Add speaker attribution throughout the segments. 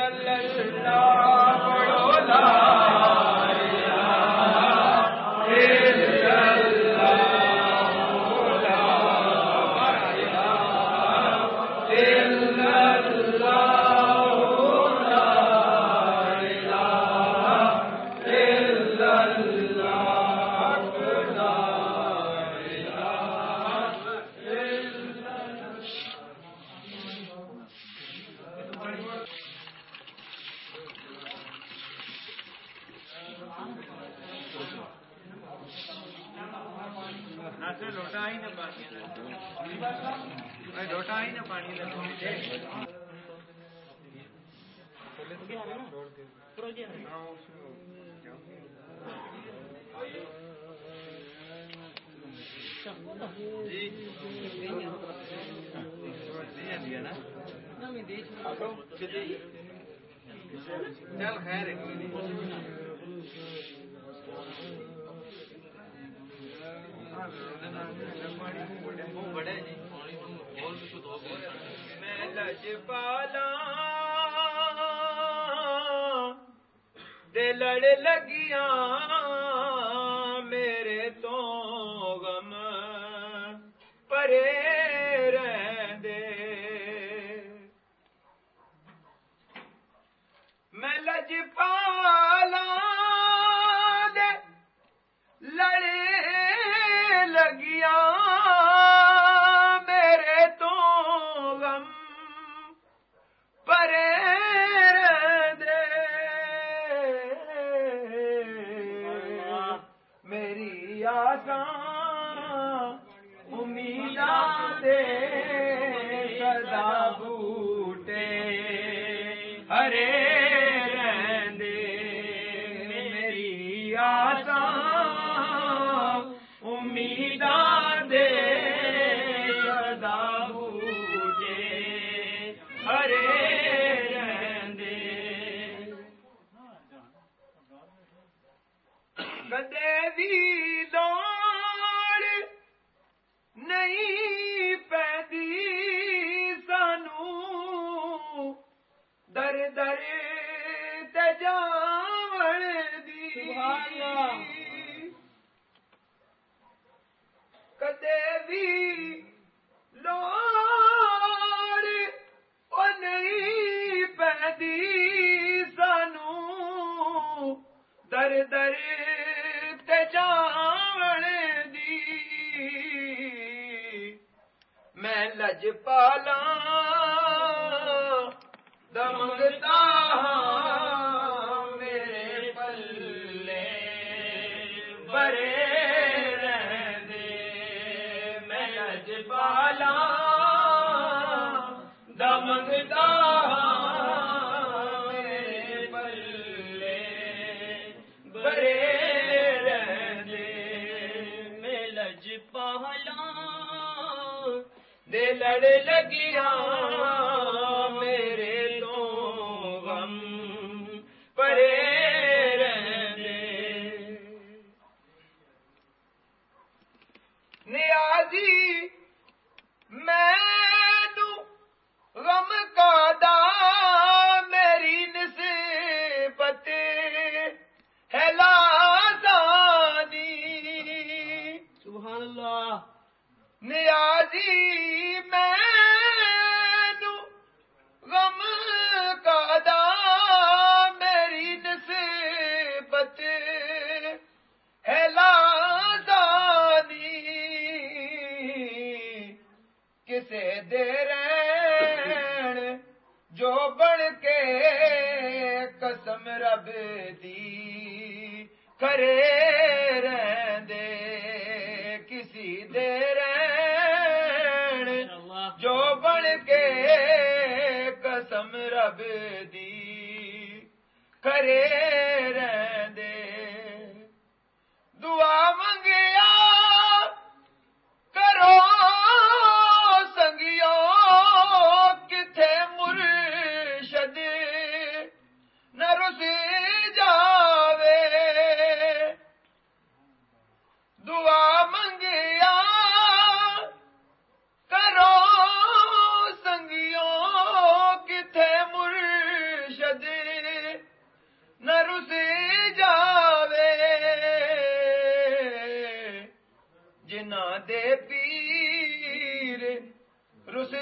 Speaker 1: چل خیر بڑے جی میں لج پالا دے لڑ لگیاں میرے تو غم پرے رہندے میں لج پالا دے لڑے لگیاں میرے تو غم پرے رہندے میری آساں امیداں دے سدا بوٹے ہرے کدے بھی دوڑ نہیں پیندی سانو در در تے جاون دی کدے بھی لوڑ او نہیں پیندی سانو در در جاون دی میں لج پالا دمگتا میرے پلے برے رہندے میں لج پالا دمگتا میرے پلے برے پہلا دے لڑ لگیاں میرے تو غم پرے رہندے نیازی مینوں غم کا دا میری نسبت ہے سبحان اللہ نیازی مینوں غم کا دا میری نسبت ہے لازانی کسے دے رہن جو بن کے قسم رب دی کرے رہندے کسی دے رہن جو بن کے قسم رب دی کرے رہندے دعا منگیا کرو سنگیو کتھے مرشد نہ رسی جاوے دعا منگیا کرو سنگیو کتھے مرشد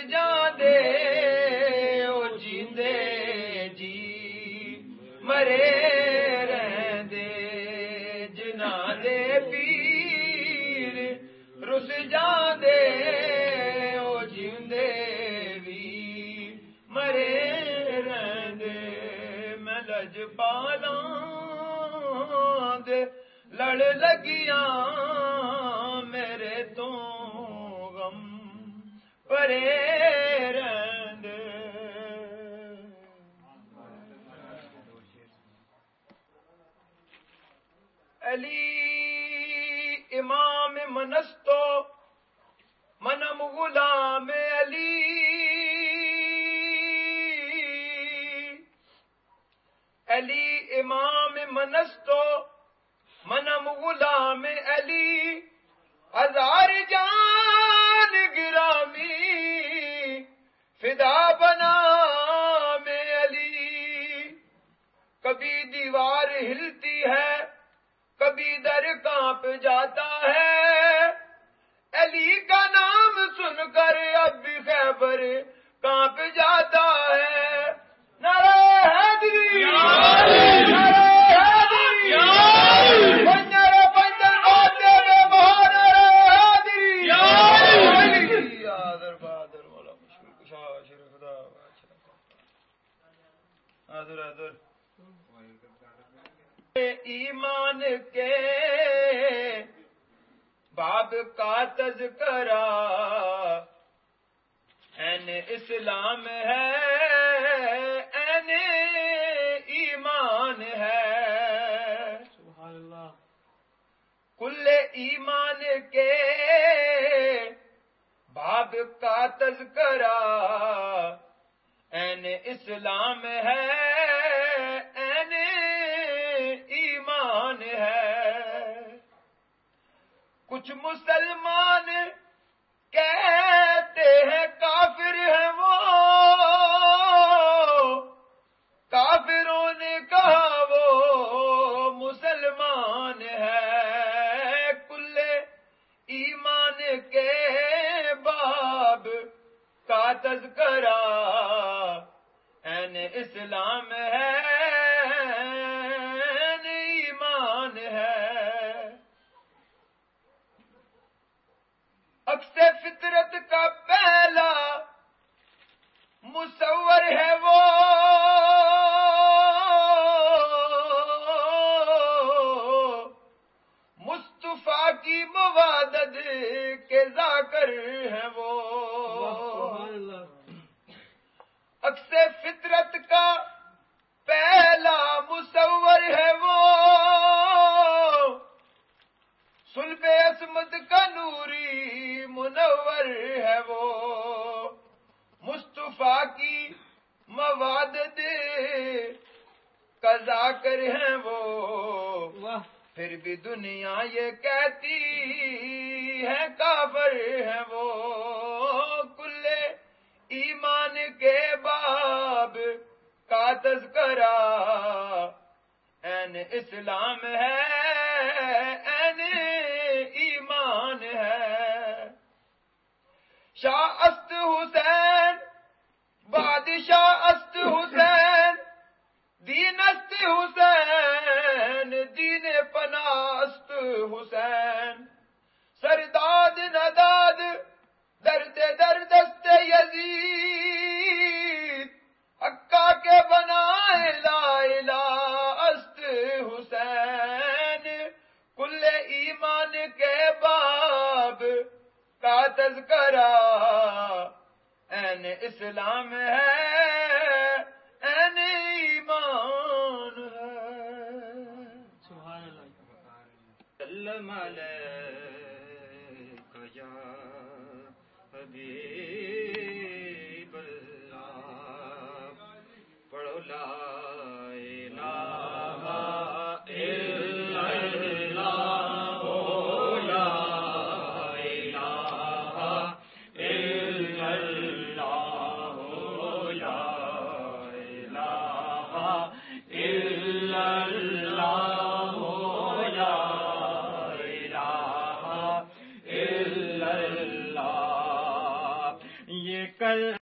Speaker 1: جان دے او جیندے جی مرے رہن دے جنہاں دے پیر رس جان دے او جیندے وی مرے رہن دے میں لج پالاں دے لڑ لگیاں میرے تو غم پرے رہن دے علی امام منستو منم غلام علی علی امام منستو منم غلام علی ہزار جان گرامی فدا بنا میں علی کبھی دیوار ہلتی ہے کبھی در کانپ جاتا ہے علی کا نام سن کر اب بھی خیبر کانپ جاتا ہے نعرہ حیدری نعرہ حیدری بنجر بندر باتے میں بہار حیدری آدر بہادر مولا مشکل کشا شیر خدا آدر آدر ایمان کے باب کا تذکرہ این اسلام ہے این ایمان ہے سبحان اللہ کل ایمان کے باب کا تذکرہ این اسلام ہے این ایمان ہے کچھ مسلمان کہتے ہیں کافر ہیں وہ کافروں نے کہا وہ مسلمان ہے کل ایمان کے باب کا تذکرہ این اسلام ہے این ایمان ہے عکس فطرت کا پہلا مصور ہے وہ مصطفیٰ کی موادد کے ذاکر ہیں وہ عکس فطرت کا پہلا مصور ہے وہ صلب عصمت کا نوری منور ہے وہ مصطفیٰ کی موادد کا ذاکر ہیں وہ پھر بھی دنیا یہ کہتی ہے کافر ہے وہ کل ایمان کے باب کا تذکرہ این اسلام ہے این ایمان ہے شاہ است حسین بادشاہ است حسین دین است حسین دین پناست حسین سرداد نداد درد دردست یزید حقا کے بنائے لا الہ است حسین کل ایمان کے باب کا تذکرہ این اسلام ہے این ایمان ہے سبحان اللہ سلم علیک یا حبیب اللہ پڑھو لا الہ الا اللہ لا الہ الا اللہ لا الہ الا اللہ لا الہ الا اللہ یہ
Speaker 2: ال